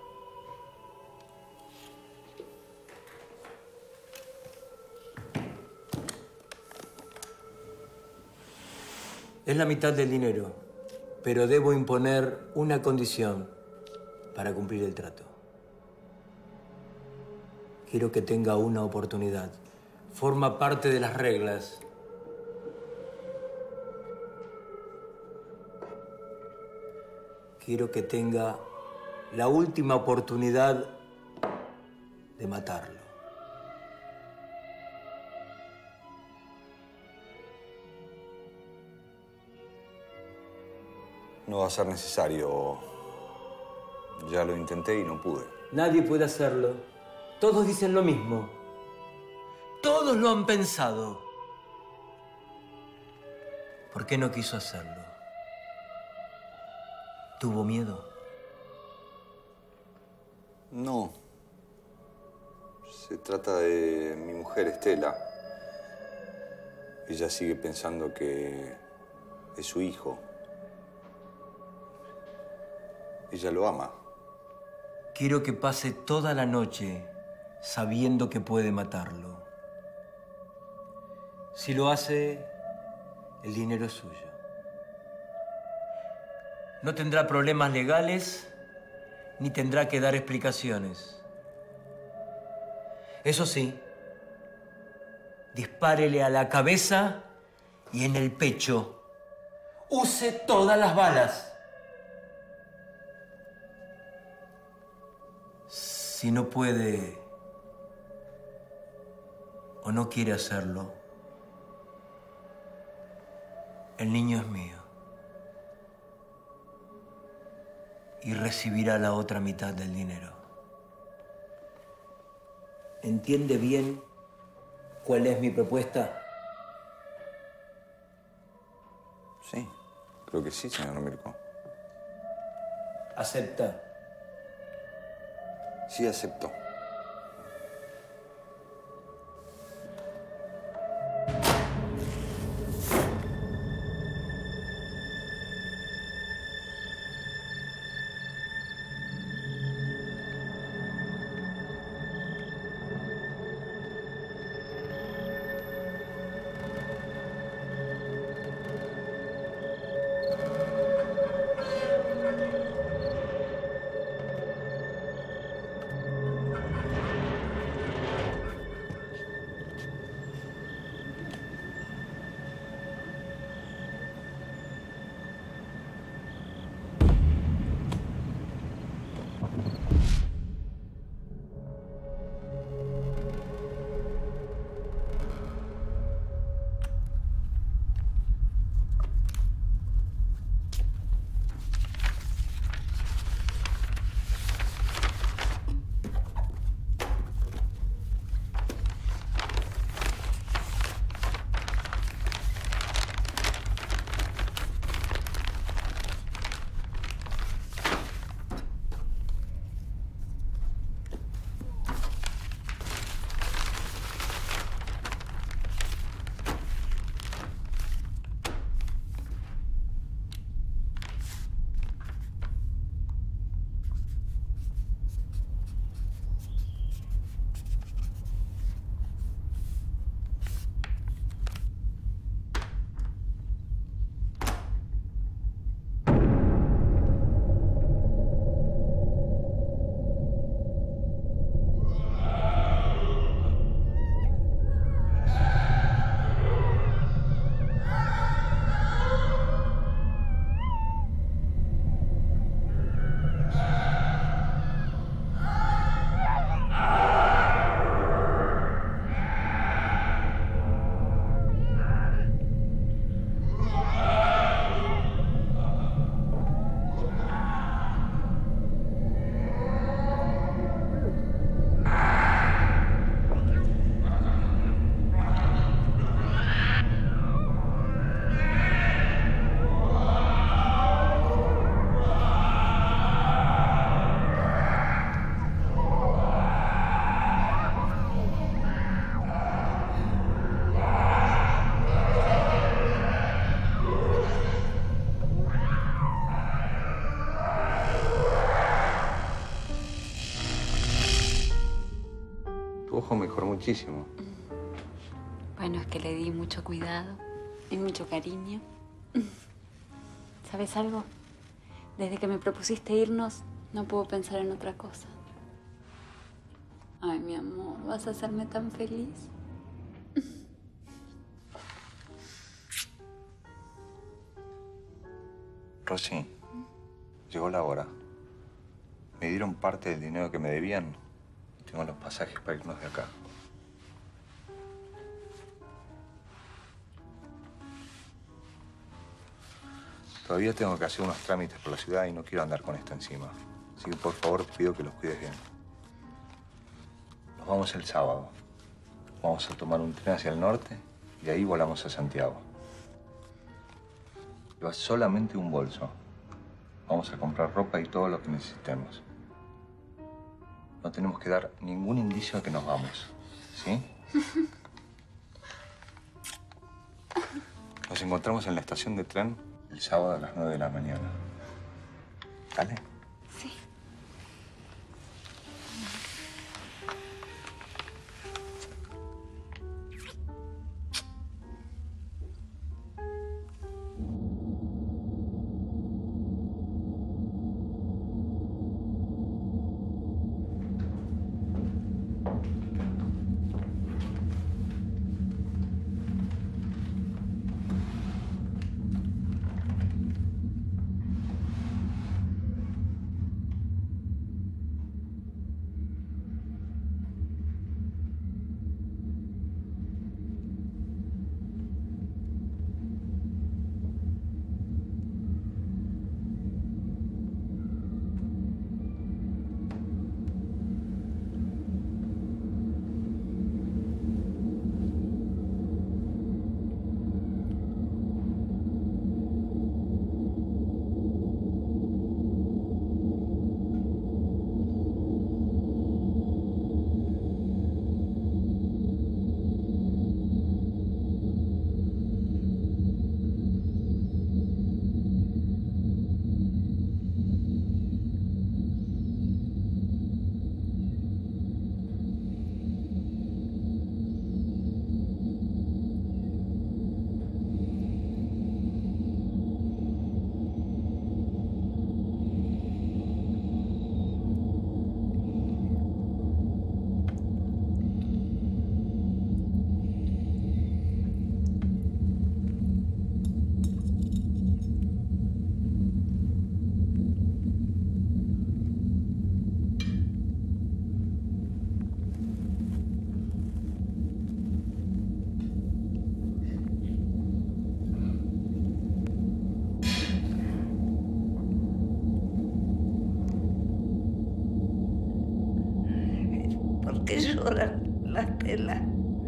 Es la mitad del dinero, pero debo imponer una condición para cumplir el trato. Quiero que tenga una oportunidad. Forma parte de las reglas. Quiero que tenga la última oportunidad de matarlo. No va a ser necesario. Ya lo intenté y no pude. Nadie puede hacerlo. Todos dicen lo mismo. Todos lo han pensado. ¿Por qué no quiso hacerlo? ¿Tuvo miedo? No. Se trata de mi mujer, Estela. Ella sigue pensando que es su hijo. Ella lo ama. Quiero que pase toda la noche sabiendo que puede matarlo. Si lo hace, el dinero es suyo. No tendrá problemas legales ni tendrá que dar explicaciones. Eso sí, dispárele a la cabeza y en el pecho. Use todas las balas. Si no puede o no quiere hacerlo, el niño es mío y recibirá la otra mitad del dinero. ¿Entiende bien cuál es mi propuesta? Sí, creo que sí, señor Mirko. ¿Acepta? Sí, acepto. ojo mejoró muchísimo. Bueno, es que le di mucho cuidado y mucho cariño. ¿Sabes algo? Desde que me propusiste irnos, no puedo pensar en otra cosa. Ay, mi amor, vas a hacerme tan feliz. Rosy, llegó la hora. Me dieron parte del dinero que me debían y tengo los pasajes para irnos de acá. Todavía tengo que hacer unos trámites por la ciudad y no quiero andar con esto encima. Así que por favor te pido que los cuides bien. Nos vamos el sábado. Vamos a tomar un tren hacia el norte y de ahí volamos a Santiago. Lleva solamente un bolso. Vamos a comprar ropa y todo lo que necesitemos. No tenemos que dar ningún indicio de que nos vamos. ¿Sí? Nos encontramos en la estación de tren el sábado a las nueve de la mañana. ¿Dale? Sí. ¿Por qué lloran las penas?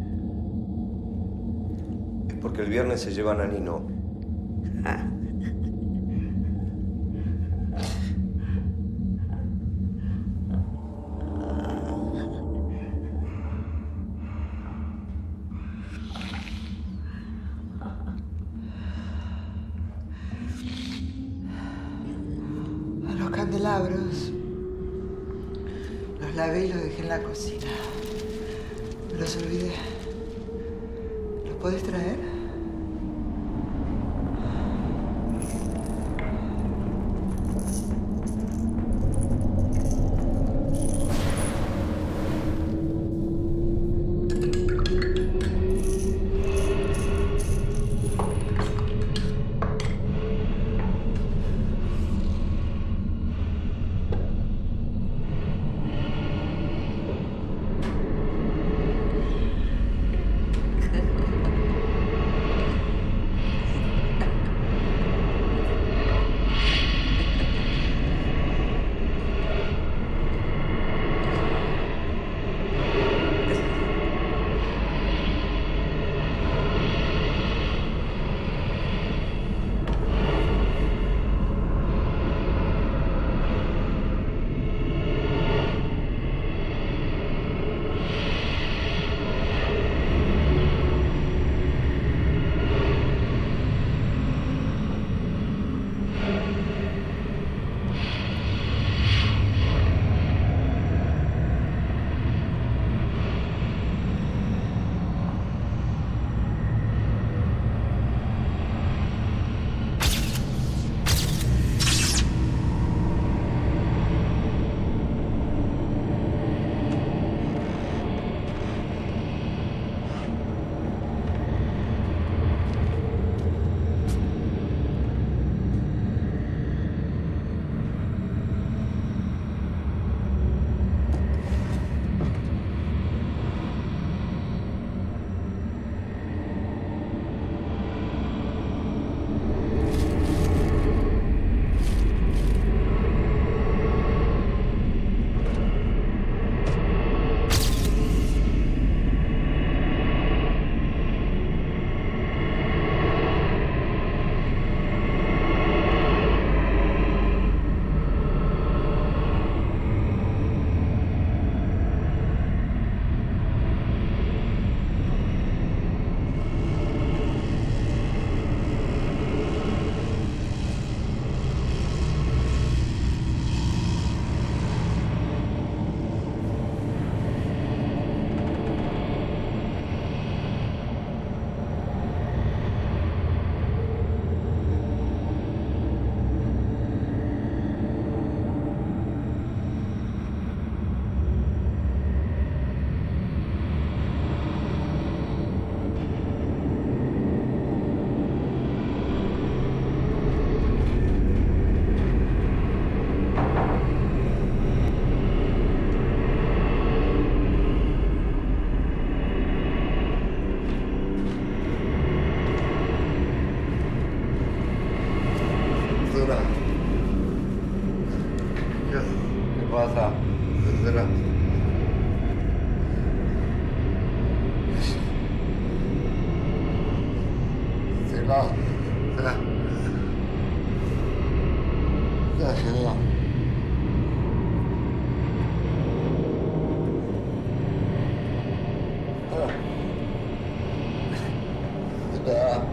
Es porque el viernes se llevan a Nino. Ah. Los candelabros. Los lavé y los dejé en la cocina. Me los olvidé. ¿Los podés traer? ¿Qué pasa? Espera. Se va. Espera. Ya llegó. Espera.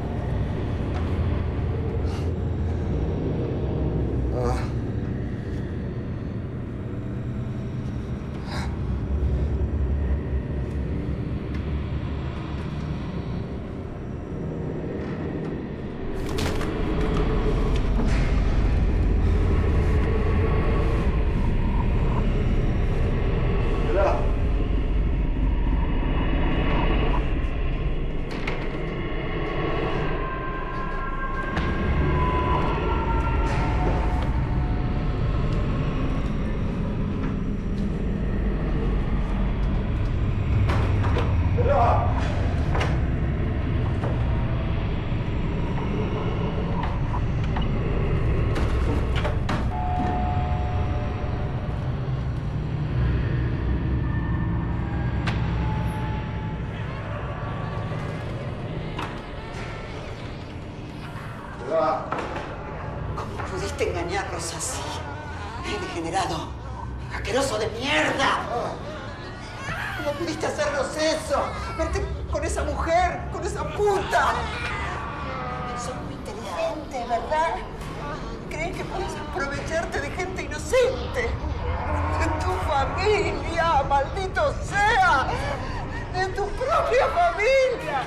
¿Cómo pudiste engañarnos así? Degenerado, asqueroso de mierda. ¿Cómo pudiste hacernos eso? Verte con esa mujer, con esa puta. Sos muy inteligente, ¿verdad? ¿Crees que puedes aprovecharte de gente inocente? De tu familia, maldito sea. De tu propia familia.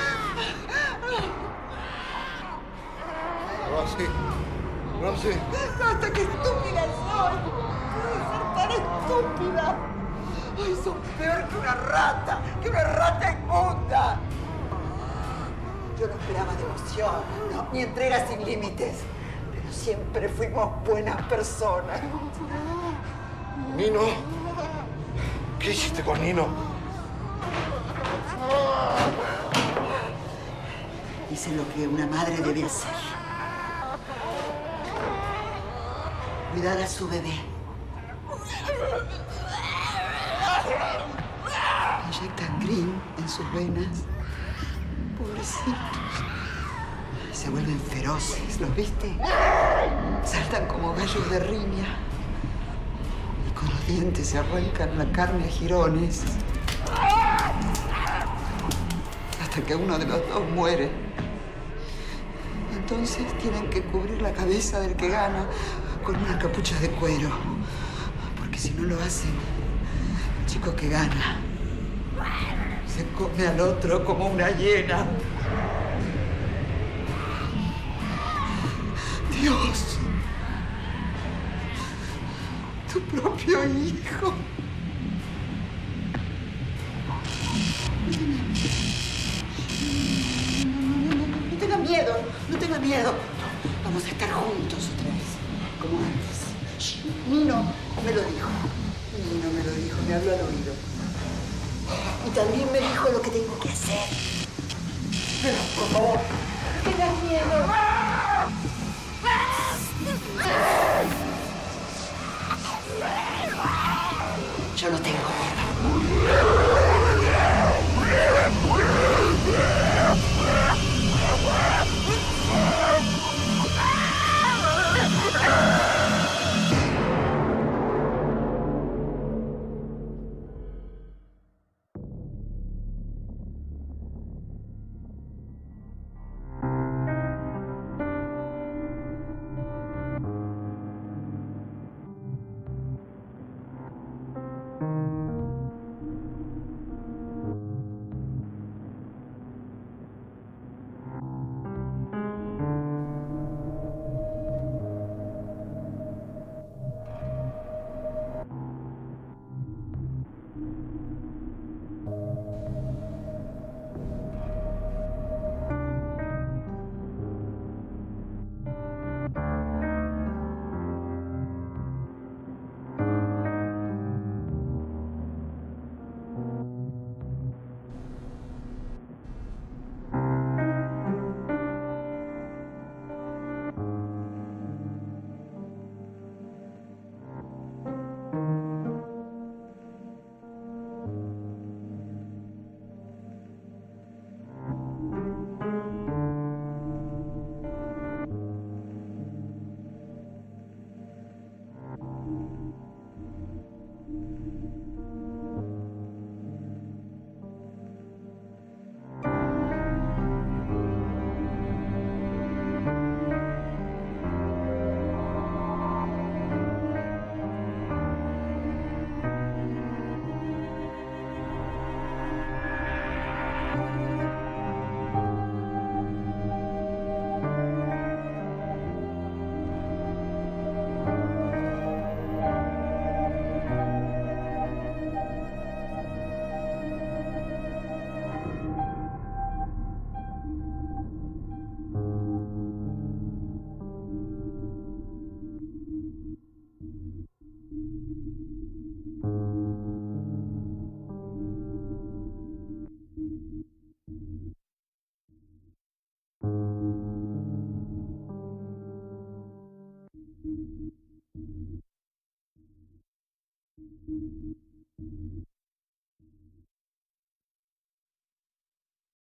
Rosy, Rosy. ¡Hasta qué estúpida soy! ¿Puedo ser tan estúpida? ¡Ay, sos peor que una rata! ¡Que una rata inmunda! Yo no esperaba devoción, no, ni entrega sin límites. Pero siempre fuimos buenas personas. Nino. ¿Qué hiciste con Nino? Hice lo que una madre debe hacer. Cuidar a su bebé. Inyectan green en sus venas. Pobrecitos. Se vuelven feroces, ¿los viste? Saltan como gallos de riña. Y con los dientes se arrancan la carne a jirones. Hasta que uno de los dos muere. Entonces tienen que cubrir la cabeza del que gana con una capucha de cuero. Porque si no lo hacen, el chico que gana se come al otro como una hiena. Dios, tu propio hijo. No tenga miedo, no tenga miedo. Vamos a estar juntos otra vez, como antes. Nino me lo dijo. Nino me lo dijo, me habló al oído. Y también me dijo lo que tengo que hacer. Pero, por favor, no tengas miedo. Yo no tengo